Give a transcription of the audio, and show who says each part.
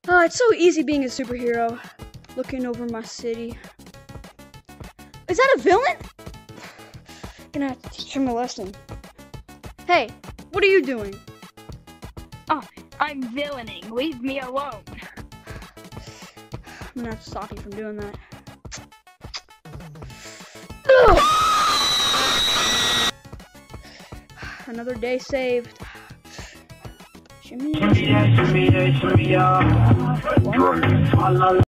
Speaker 1: It's so easy being a superhero. Looking over my city. Is that a villain? Gonna have to teach him a lesson. Hey, what are you doing?
Speaker 2: Oh, I'm villaining. Leave me alone.
Speaker 1: I'm gonna have to stop you from doing that. Another day saved. Shimmy.